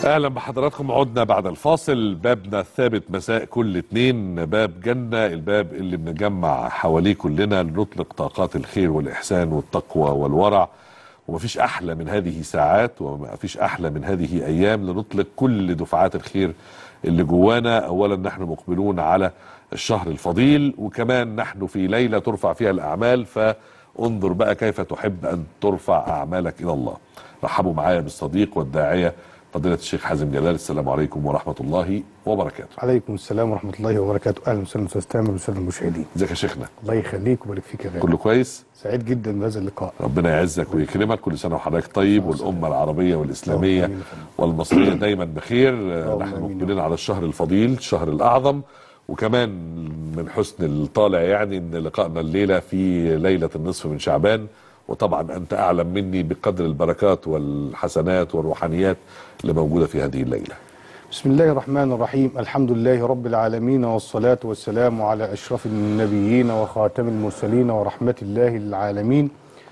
اهلا بحضراتكم. عدنا بعد الفاصل. بابنا الثابت مساء كل اثنين باب جنة، الباب اللي بنجمع حواليه كلنا لنطلق طاقات الخير والإحسان والتقوى والورع. ومفيش أحلى من هذه ساعات ومفيش أحلى من هذه أيام لنطلق كل دفعات الخير اللي جوانا. أولا نحن مقبلون على الشهر الفضيل، وكمان نحن في ليلة ترفع فيها الأعمال، فانظر بقى كيف تحب أن ترفع أعمالك إلى الله. رحبوا معايا بالصديق والداعية فضيلة الشيخ حازم جلال. السلام عليكم ورحمة الله وبركاته. عليكم السلام ورحمة الله وبركاته. أهلا وسهلا أستاذ تامر وسهلا المشاهدين. ازيك يا شيخنا؟ الله يخليك ويبارك فيك يا غالي. كله كويس؟ سعيد جدا بهذا اللقاء. ربنا يعزك ويكرمك. كل سنة وحضرتك طيب، والأمة العربية والإسلامية والمصرية دايما بخير. نحن مقبلين على الشهر الفضيل، الشهر الأعظم، وكمان من حسن الطالع يعني ان لقائنا الليلة في ليلة النصف من شعبان. وطبعا أنت أعلم مني بقدر البركات والحسنات والروحانيات اللي موجودة في هذه الليلة. بسم الله الرحمن الرحيم. الحمد لله رب العالمين، والصلاة والسلام على أشرف النبيين وخاتم المرسلين ورحمة الله للعالمين،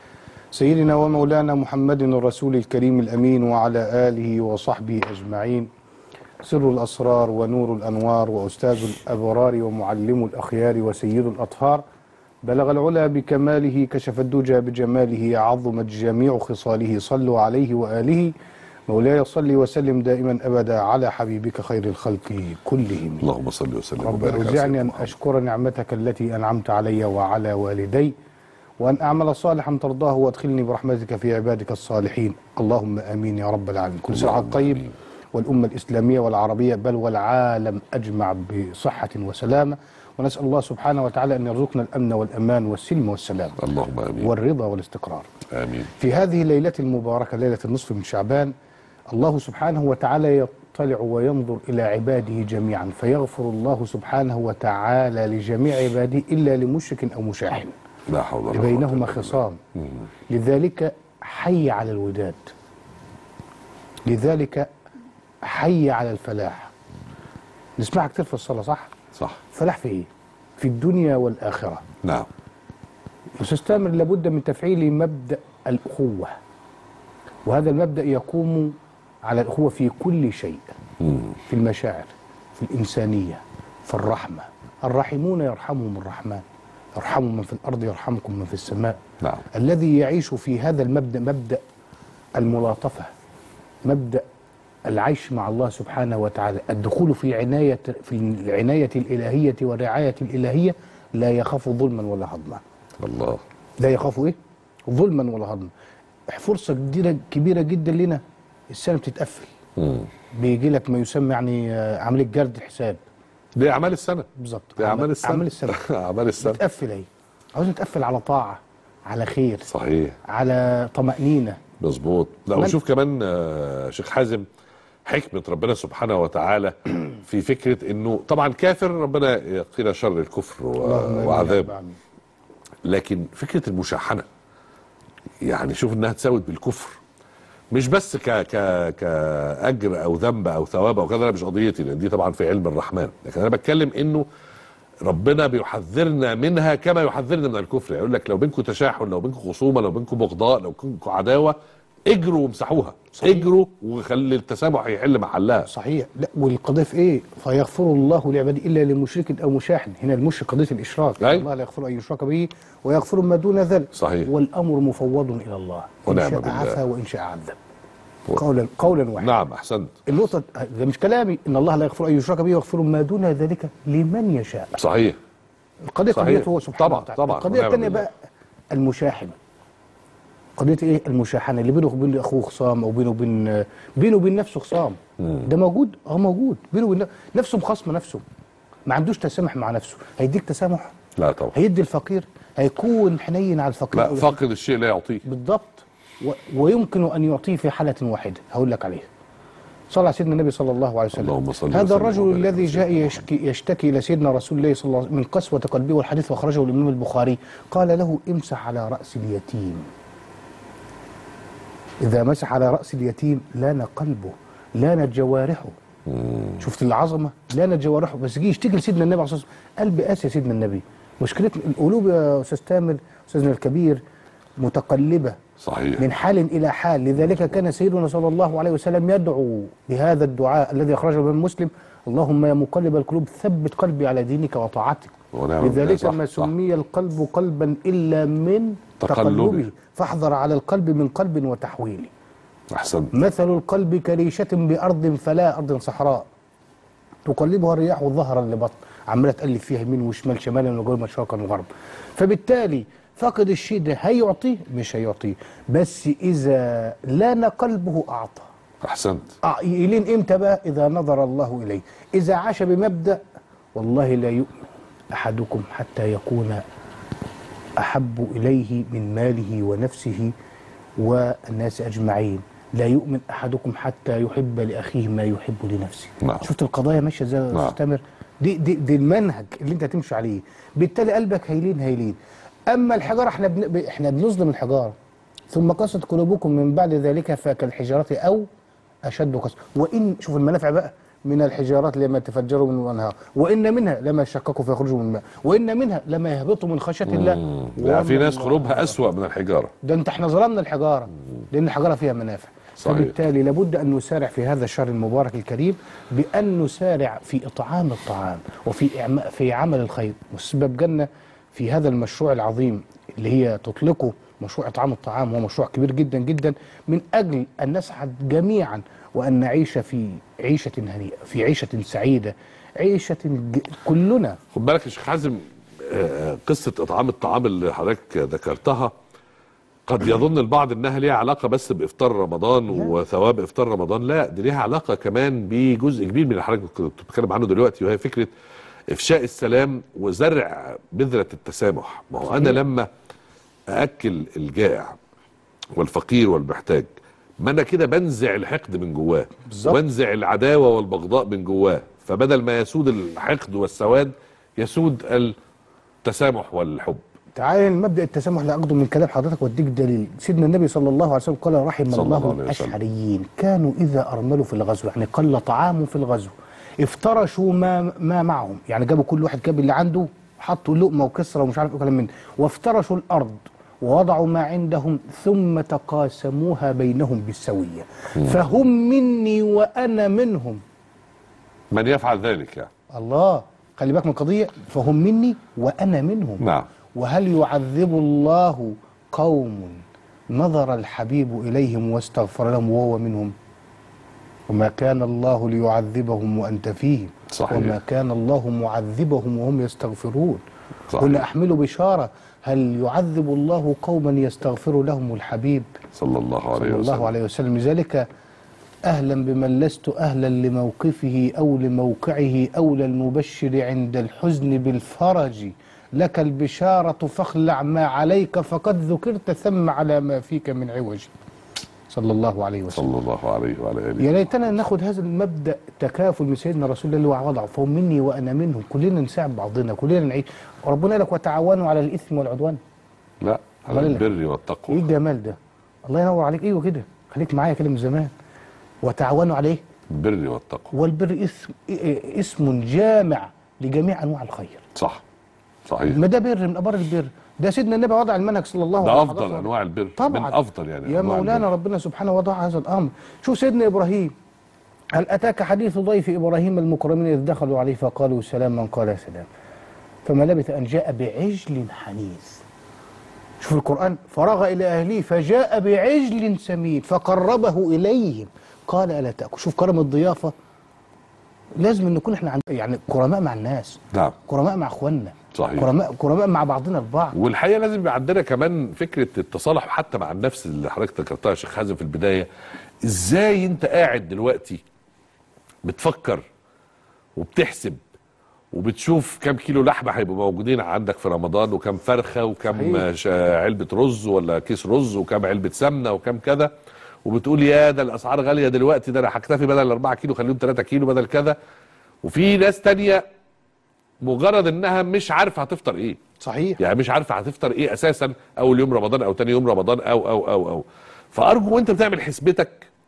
سيدنا ومولانا محمد الرسول الكريم الأمين، وعلى آله وصحبه أجمعين. سر الأسرار ونور الأنوار، وأستاذ الأبرار ومعلم الأخيار وسيد الأطهار، بلغ العلا بكماله، كشف الدجى بجماله، عظمت جميع خصاله، صلوا عليه وآله. مولاي صل وسلم دائما أبدا على حبيبك خير الخلق كلهم. اللهم صل وسلم رب وبارك على أوزعني أن أشكر نعمتك التي أنعمت علي وعلى والدي، وأن أعمل صالحا ترضاه، وادخلني برحمتك في عبادك الصالحين. اللهم آمين يا رب العالمين. كل سنة وأنت طيب، والأمة الإسلامية والعربية بل والعالم أجمع بصحة وسلامة، ونسأل الله سبحانه وتعالى أن يرزقنا الأمن والأمان والسلم والسلام، اللهم آمين، والرضا والاستقرار. آمين. في هذه الليلة المباركة، ليلة النصف من شعبان، الله سبحانه وتعالى يطلع وينظر إلى عباده جميعا، فيغفر الله سبحانه وتعالى لجميع عباده إلا لمشرك أو مشاحن لا حول ولا قوة بينهما خصام. لذلك حي على الوداد، لذلك حي على الفلاح. نسمعها كتير في الصلاة، صح؟ صح. فلاح في ايه؟ في الدنيا والآخرة. نعم. أستاذ تامر، لابد من تفعيل مبدأ الأخوة، وهذا المبدأ يقوم على الأخوة في كل شيء، في المشاعر، في الإنسانية، في الرحمة. الراحمون يرحمهم الرحمن، يرحم من في الأرض يرحمكم من في السماء. نعم. الذي يعيش في هذا المبدأ، مبدأ الملاطفة، مبدأ العيش مع الله سبحانه وتعالى، الدخول في العناية الإلهية والرعاية الإلهية، لا يخاف ظلما ولا هضما. الله. لا يخاف إيه؟ ظلما ولا هضما. فرصة كبيرة جدا لنا. السنة بتتقفل، بيجي لك ما يسمى يعني عملية جرد حساب. دي أعمال السنة. بالظبط، دي أعمال السنة. أعمال السنة. أعمال السنة بتقفل أهي. عاوز نتقفل على طاعة، على خير، صحيح، على طمأنينة. مظبوط. لا وشوف كمان شيخ حازم حكمة ربنا سبحانه وتعالى في فكرة انه طبعا كافر ربنا يقينا شر الكفر وعذابه، لكن فكرة المشاحنة يعني شوف انها تساوت بالكفر، مش بس كأجر او ذنب او ثواب او كذا. مش قضيتي، لان دي طبعا في علم الرحمن، لكن انا بتكلم انه ربنا بيحذرنا منها كما يحذرنا من الكفر. يقول لك لو بينكم تشاحن، لو بينكم خصومه، لو بينكم بغضاء، لو بينكم عداوه، اجروا وامسحوها. صحيح. اجروا وخلي التسامح يحل محلها. صحيح. لا والقضيه في ايه؟ فيغفر الله لعباده الا لمشرك او مشاحن. هنا المشرك قضيه الاشراك. الله لا يغفر ان يشرك به ويغفر ما دون ذلك. صحيح. والامر مفوض الى الله، ان شاء عفا وان شاء عذب. قولا واحدا. نعم، احسنت. النقطه ده مش كلامي، ان الله لا يغفر ان يشرك به ويغفر ما دون ذلك لمن يشاء. صحيح. القضيه قضيته هو سبحانه وتعالى. طبعا. القضيه الثانيه بقى المشاحن. قضيه ايه؟ المشاحنه اللي بينه وبين اخوه خصام، او بينه وبين نفسه خصام. ده موجود، موجود. بينه وبين نفسه مخاصم نفسه، ما عندوش تسامح مع نفسه. هيديك تسامح؟ لا طبعا. هيدي الفقير؟ هيكون حنين على الفقير؟ لا، فاقد الشيء لا يعطيه. بالضبط. ويمكن ان يعطيه في حاله واحده، هقول لك عليها. صلى على سيدنا النبي صلى الله عليه وسلم. اللهم صل. هذا الرجل الذي جاء يشتكي الى سيدنا رسول الله صلى الله عليه وسلم من قسوه قلبه، والحديث واخرجه الامام البخاري، قال له امسح على راس اليتيم. إذا مسح على رأس اليتيم لان قلبه، لانت جوارحه. شفت العظمة؟ لانت جوارحه. بس جه يشتكي لسيدنا النبي عليه الصلاة والسلام، قلب قاسي يا سيدنا النبي. مشكلة القلوب يا أستاذ تامر، أستاذنا الكبير، متقلبة صحيح. من حال إلى حال. لذلك كان سيدنا صلى الله عليه وسلم يدعو بهذا الدعاء الذي أخرجه ابن مسلم: اللهم يا مقلب القلوب ثبت قلبي على دينك وطاعتك. لذلك ما سمي القلب قلبا إلا من تقلبه، فاحذر على القلب من قلب وتحويله. أحسنت. مثل القلب كريشة بأرض فلا أرض صحراء تقلبها الرياح ظهرا لبطن، عمالة تقلب فيها يمين وشمال، شمالا وجنوبا شرقا وغربا. فبالتالي فقد الشيء ده هيعطيه؟ مش هيعطيه، بس إذا لان قلبه أعطى. أحسنت. يلين إمتى بقى؟ إذا نظر الله إليه. إذا عاش بمبدأ والله لا يؤمن أحدكم حتى يكون أحب إليه من ماله ونفسه والناس أجمعين، لا يؤمن أحدكم حتى يحب لأخيه ما يحب لنفسه. نعم. شفت القضايا ماشية ازاي يا أستاذ تامر؟ دي المنهج اللي أنت هتمشي عليه، بالتالي قلبك هيلين. أما الحجارة احنا بنظلم الحجارة، ثم قست قلوبكم من بعد ذلك فكالحجارة أو أشد قسوة. وإن شوف المنافع بقى: من الحجارات لما تفجروا من الأنهار، وإن منها لما يشققوا فيخرجوا من الماء، وإن منها لما يهبطوا من خشية الله. لا، في ناس قلوبها أسوأ من الحجارة. ده احنا ظلمنا الحجارة، لأن الحجارة فيها منافع. صحيح. فبالتالي لابد أن نسارع في هذا الشهر المبارك الكريم بأن نسارع في إطعام الطعام وفي عمل الخير. وسبب جنة في هذا المشروع العظيم اللي هي تطلقه مشروع إطعام الطعام، هو مشروع كبير جدا جدا، من أجل أن نسعد جميعا وأن نعيش في عيشة هنيئة، في عيشة سعيدة، عيشة كلنا. خد بالك يا شيخ حازم، قصة إطعام الطعام اللي حضرتك ذكرتها قد يظن البعض انها ليها علاقه بس بافطار رمضان وثواب افطار رمضان. لا، دي ليها علاقه كمان بجزء كبير من اللي حضرتك كنت بتتكلم عنه دلوقتي، وهي فكره افشاء السلام وزرع بذره التسامح. ما هو انا لما ااكل الجائع والفقير والمحتاج، ما انا كده بنزع الحقد من جواه، وبنزع العداوه والبغضاء من جواه، فبدل ما يسود الحقد والسواد يسود التسامح والحب. تعالى مبدأ التسامح اللي أخده من كلام حضرتك واديك دليل. سيدنا النبي صلى الله عليه وسلم قال: رحم الله الأشعريين كانوا إذا أرملوا في الغزو، يعني قل طعامهم في الغزو، افترشوا ما معهم، يعني جابوا كل واحد جاب اللي عنده، حطوا لقمة وكسرة ومش عارف ايه كلام من، وافترشوا الأرض ووضعوا ما عندهم ثم تقاسموها بينهم بالسوية، فهم مني وأنا منهم. من يفعل ذلك يعني الله، خلي بالك من القضية، فهم مني وأنا منهم. نعم. وهل يعذب الله قوم نظر الحبيب إليهم واستغفر لهم وهو منهم؟ وما كان الله ليعذبهم وأنت فيهم. صحيح. وما كان الله معذبهم وهم يستغفرون. صحيح. هنا أحمل بشارة: هل يعذب الله قوما يستغفر لهم الحبيب صلى الله عليه وسلم. لذلك أهلا بمن لست أهلا لموقفه أو لموقعه أولى المبشر عند الحزن بالفرج، لك البشارة فاخلع ما عليك فقد ذكرت ثم على ما فيك من عوج. صلى الله عليه وسلم. صلى الله عليه وعلى آله. يا ليتنا ناخد هذا المبدأ تكافل من سيدنا رسول الله اللي هو وضعه: فهم مني وأنا منهم. كلنا نساعد بعضنا، كلنا نعيش. وربنا قال لك: وتعاونوا على الإثم والعدوان. لا، على البر والتقوى. إيه الجمال ده؟ الله ينور عليك. أيوه كده، خليك معايا كده من زمان. وتعاونوا على إيه؟ البر والتقوى. والبر اسم جامع لجميع أنواع الخير. صح. صحيح. ما ده بر من أبر البر. ده سيدنا النبي وضع المنهج صلى الله عليه وسلم. ده أفضل أنواع البر. طبعا. من أفضل يعني يا مولانا ربنا سبحانه وضع هذا الأمر. شوف سيدنا إبراهيم: هل أتاك حديث ضيف إبراهيم المكرمين إذ دخلوا عليه فقالوا سلاما قال سلام، فما لبث أن جاء بعجل حنيذ. شوف القرآن: فرغ إلى أهله فجاء بعجل سمين فقربه إليهم قال ألا تأكل. شوف كرم الضيافة. لازم ان نكون احنا يعني كرماء مع الناس. نعم. كرماء مع اخواننا. صحيح. كرماء مع بعضنا البعض. والحقيقه لازم يبقى عندنا كمان فكره التصالح حتى مع النفس اللي حضرتك ذكرتها يا شيخ حازم في البدايه. ازاي انت قاعد دلوقتي بتفكر وبتحسب وبتشوف كم كيلو لحمه هيبقوا موجودين عندك في رمضان، وكم فرخه، وكم علبه رز ولا كيس رز، وكم علبه سمنه، وكم كذا، وبتقول يا ده الاسعار غاليه دلوقتي، ده انا هكتفي بدل 4 كيلو خليهم 3 كيلو بدل كذا. وفي ناس تانية مجرد انها مش عارفه هتفطر ايه. صحيح. يعني مش عارفه هتفطر ايه اساسا اول يوم رمضان او تاني يوم رمضان او فارجو وانت بتعمل حسبتك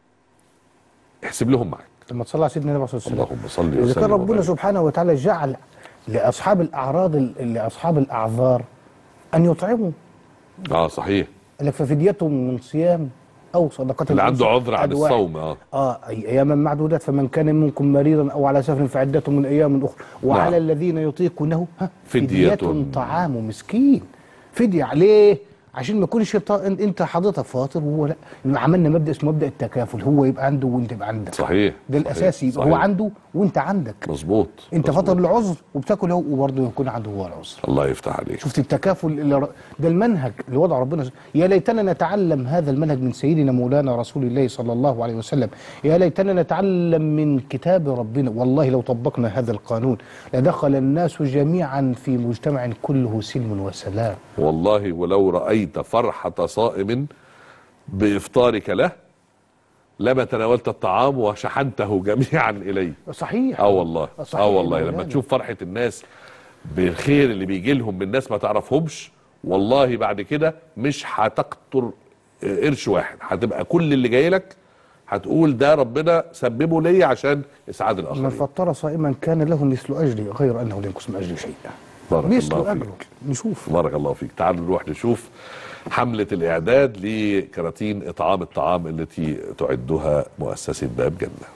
احسب لهم معاك. لما تصلي على سيدنا النبي صلى الله عليه وسلم. اللهم صل وسلم. اذا كان ربنا سبحانه وتعالى جعل لاصحاب الاعراض لاصحاب الاعذار ان يطعموا. صحيح. قال لك ففديتهم من صيام او صدقه. اللي عنده عذر عن الصوم اياما معدودات، فمن كان منكم مريضا او على سفر فعدة من ايام اخرى، وعلى نعم. الذين يطيقونه فدية طعام مسكين. فدية عليه عشان ما يكونش انت حضرتك فاطر وهو لا. عملنا مبدا اسمه مبدا التكافل، هو يبقى عنده وانت يبقى عندك. صحيح. ده الاساسي، هو عنده وانت عندك. مظبوط. انت فاطر العذر وبتاكل هو، وبرضه يكون عنده هو العذر. الله يفتح عليك. شفت التكافل ده المنهج اللي وضع ربنا. يا ليتنا نتعلم هذا المنهج من سيدنا مولانا رسول الله صلى الله عليه وسلم. يا ليتنا نتعلم من كتاب ربنا. والله لو طبقنا هذا القانون لدخل الناس جميعا في مجتمع كله سلم وسلام. والله ولو رأيت فرحة صائم بإفطارك له لما تناولت الطعام وشحنته جميعا إليه. صحيح. والله. صحيح. والله لما تشوف فرحة الناس بالخير اللي بيجي لهم من ناس ما تعرفهمش، والله بعد كده مش هتقطر قرش واحد، هتبقى كل اللي جاي لك هتقول ده ربنا سببه لي عشان اسعاد الاخرين. من فطر صائما كان له مثل اجري غير انه لا ينقص من اجري شيئا. بارك مثل الله اجره. فيك. نشوف. بارك الله فيك. تعالوا نروح نشوف حملة الإعداد لكراتين إطعام الطعام التي تعدها مؤسسة باب جنة.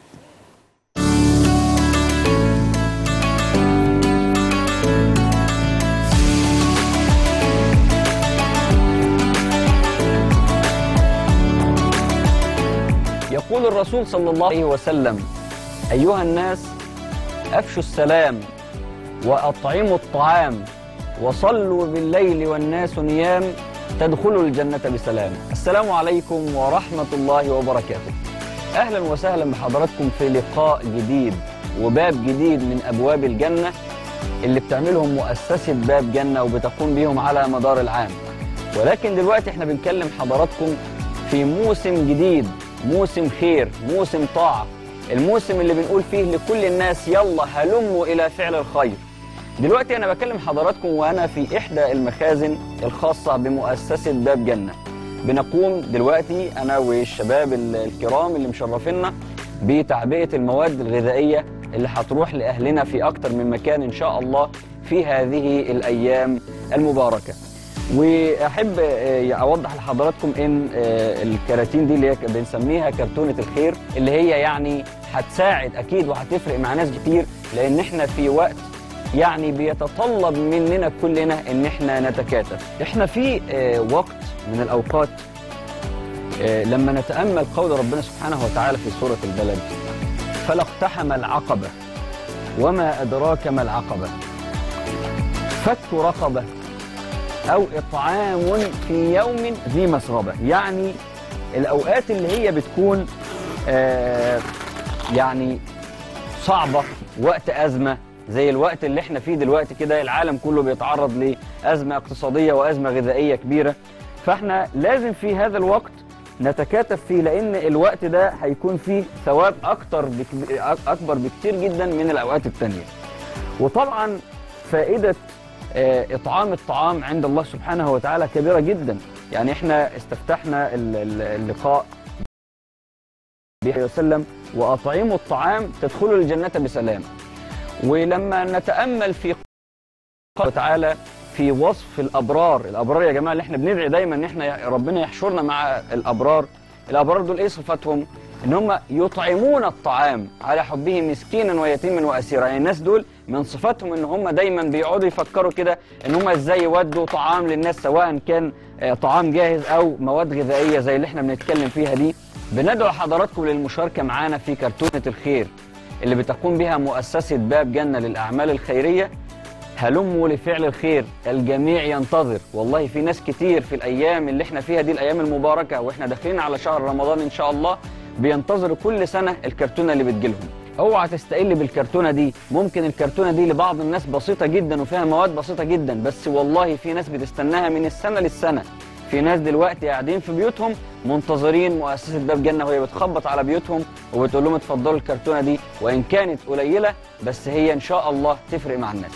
يقول الرسول صلى الله عليه وسلم: أيها الناس أفشوا السلام وأطعموا الطعام وصلوا بالليل والناس نيام تدخلوا الجنة بسلام. السلام عليكم ورحمة الله وبركاته. أهلا وسهلا بحضراتكم في لقاء جديد وباب جديد من أبواب الجنة اللي بتعملهم مؤسسة باب جنة وبتقوم بيهم على مدار العام. ولكن دلوقتي احنا بنكلم حضراتكم في موسم جديد، موسم خير، موسم طاعة، الموسم اللي بنقول فيه لكل الناس يلا هلموا إلى فعل الخير. دلوقتي أنا بكلم حضراتكم وأنا في إحدى المخازن الخاصة بمؤسسة باب جنة. بنقوم دلوقتي أنا والشباب الكرام اللي مشرفينا بتعبئة المواد الغذائية اللي هتروح لأهلنا في أكتر من مكان إن شاء الله في هذه الأيام المباركة. وأحب أوضح لحضراتكم إن الكراتين دي اللي هي بنسميها كرتونة الخير، اللي هي يعني هتساعد أكيد وهتفرق مع ناس كتير، لأن إحنا في وقت يعني بيتطلب مننا كلنا إن إحنا نتكاتف. إحنا في وقت من الأوقات لما نتأمل قول ربنا سبحانه وتعالى في سورة البلد: فلا اقتحم العقبة وما أدراك ما العقبة فك رقبة أو إطعام في يوم ذي مسغبة. يعني الأوقات اللي هي بتكون يعني صعبة، وقت أزمة زي الوقت اللي احنا فيه دلوقتي كده، العالم كله بيتعرض لأزمة اقتصادية وأزمة غذائية كبيرة، فاحنا لازم في هذا الوقت نتكاتف فيه، لأن الوقت ده هيكون فيه ثواب أكبر بكتير جدا من الأوقات التانية. وطبعا فائدة إطعام الطعام عند الله سبحانه وتعالى كبيرة جدا. يعني احنا استفتحنا اللقاء وسلم: وأطعموا الطعام تدخلوا الجنة بسلام. ولما نتأمل في قوله تعالى في وصف الأبرار يا جماعة اللي احنا بندعي دايما ان احنا ربنا يحشرنا مع الأبرار دول ايه صفاتهم؟ ان هم يطعمون الطعام على حبه مسكينا ويتيما واسيرا. يعني الناس دول من صفاتهم ان هم دايما بيقعدوا يفكروا كده ان هم ازاي يودوا طعام للناس، سواء كان طعام جاهز او مواد غذائيه زي اللي احنا بنتكلم فيها دي. بندعو حضراتكم للمشاركه معانا في كرتونه الخير اللي بتقوم بها مؤسسه باب جنه للاعمال الخيريه. هلموا لفعل الخير، الجميع ينتظر. والله في ناس كتير في الايام اللي احنا فيها دي، الايام المباركه واحنا داخلين على شهر رمضان ان شاء الله، بينتظروا كل سنة الكرتونة اللي بتجيلهم. اوعى تستقل بالكرتونة دي، ممكن الكرتونة دي لبعض الناس بسيطة جدا وفيها مواد بسيطة جدا، بس والله في ناس بتستناها من السنة للسنة. في ناس دلوقتي قاعدين في بيوتهم منتظرين مؤسسة باب جنة وهي بتخبط على بيوتهم وبتقول لهم اتفضلوا الكرتونة دي، وإن كانت قليلة بس هي إن شاء الله تفرق مع الناس.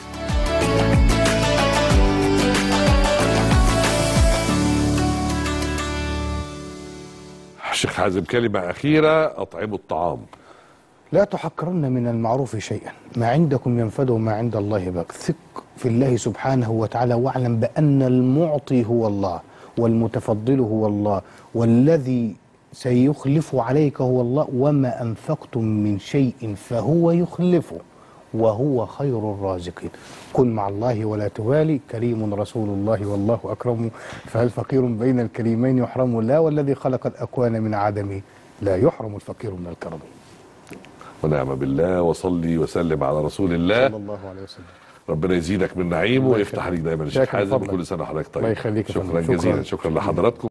شيخ حازم كلمة أخيرة: أطعموا الطعام. لا تحقرن من المعروف شيئا، ما عندكم ينفد وما عند الله باق. ثق في الله سبحانه وتعالى واعلم بأن المعطي هو الله، والمتفضل هو الله، والذي سيخلف عليك هو الله، وما أنفقتم من شيء فهو يخلفه وهو خير الرازقين. كن مع الله ولا توالي، كريم رسول الله والله أكرم، فهل فقير بين الكريمين يحرم؟ لا، والذي خلق الأكوان من عدم لا يحرم الفقير من الكرم. ونعم بالله، وصلي وسلم على رسول الله صلى الله عليه وسلم. ربنا يزيدك من نعيمه ويفتح عليك دايما يا شيخ شاكر حازم، فضلك. وكل سنه وحضرتك طيب. الله يخليك يا شكرا فندم. جزيلا، شكرا لحضراتكم.